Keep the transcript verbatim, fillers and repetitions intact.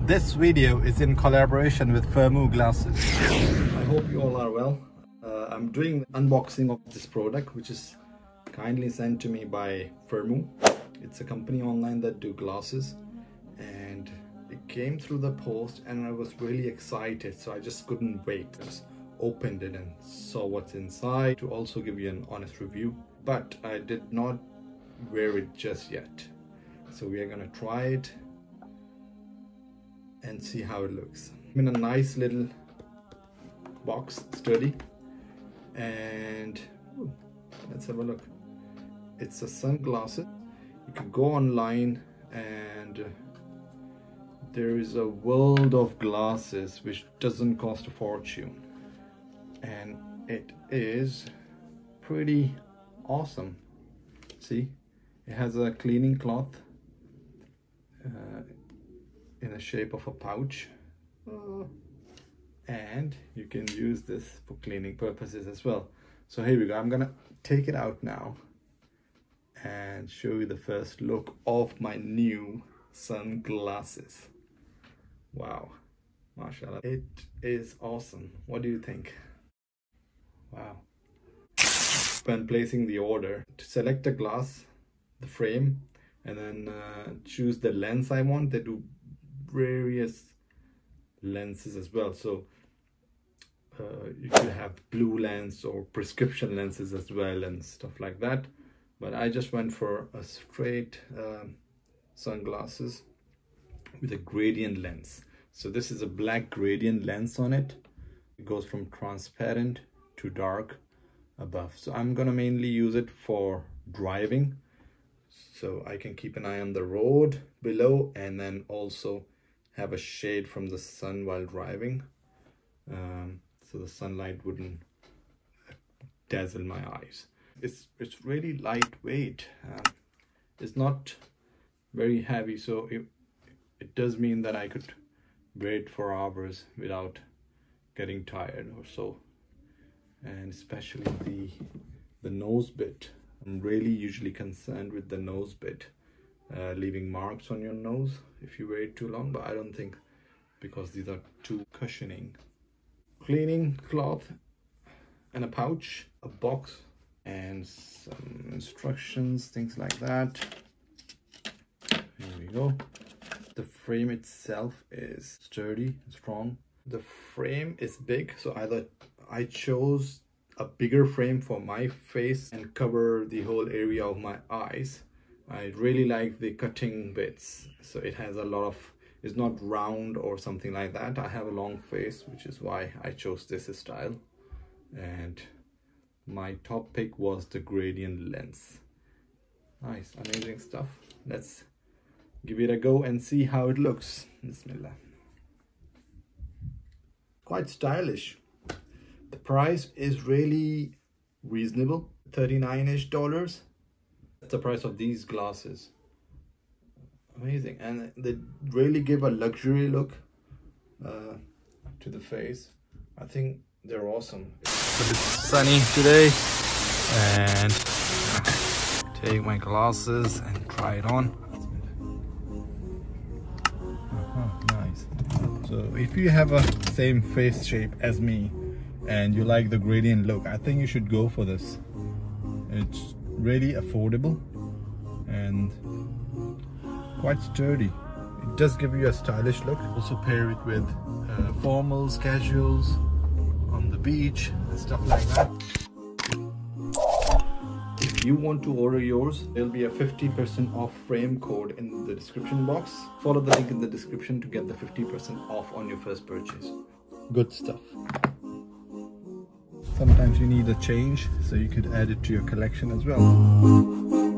This video is in collaboration with Firmoo glasses. I hope you all are well. Uh, I'm doing unboxing of this product, which is kindly sent to me by Firmoo. It's a company online that do glasses, and it came through the post and I was really excited, so I just couldn't wait. I just opened it and saw what's inside to also give you an honest review, but I did not wear it just yet. So we are gonna try it and see how it looks. In a nice little box, sturdy, and ooh, let's have a look. It's a sunglasses. You can go online and there is a world of glasses which doesn't cost a fortune, and it is pretty awesome. See, it has a cleaning cloth uh, in the shape of a pouch, uh, and you can use this for cleaning purposes as well. So here we go. I'm gonna take it out now and show you the first look of my new sunglasses. Wow, mashallah, it is awesome. What do you think? Wow. When placing the order, to select a glass, the frame, and then uh, choose the lens I want. They do various lenses as well, so uh, you could have blue lens or prescription lenses as well and stuff like that, but I just went for a straight um, sunglasses with a gradient lens. So this is a black gradient lens on it. It goes from transparent to dark above, so I'm gonna mainly use it for driving, so I can keep an eye on the road below and then also have a shade from the sun while driving, um, so the sunlight wouldn't dazzle my eyes. It's it's really lightweight. Um, it's not very heavy, so it, it does mean that I could wear it for hours without getting tired or so. And especially the the nose bit, I'm really usually concerned with the nose bit, uh, leaving marks on your nose if you wear it too long, but I don't think, because these are too cushioning. Cleaning cloth and a pouch, a box, and some instructions, things like that. Here we go. The frame itself is sturdy, strong. The frame is big, so either I chose a bigger frame for my face and cover the whole area of my eyes. I really like the cutting bits, so it has a lot of, it's not round or something like that. I have a long face, which is why I chose this style, and my top pick was the gradient lens. Nice, amazing stuff. Let's give it a go and see how it looks. Bismillah. Quite stylish. The price is really reasonable, thirty-nine-ish dollars. That's the price of these glasses. Amazing, and they really give a luxury look uh, to the face. I think they're awesome. But it's sunny today, and take my glasses and try it on. Uh-huh, nice. So if you have a same face shape as me and you like the gradient look, I think you should go for this. It's really affordable and quite sturdy. It does give you a stylish look. Also pair it with uh, formals, casuals, on the beach and stuff like that. If you want to order yours, there'll be a fifty percent off frame code in the description box. Follow the link in the description to get the fifty percent off on your first purchase. Good stuff. Sometimes you need a change, so you could add it to your collection as well.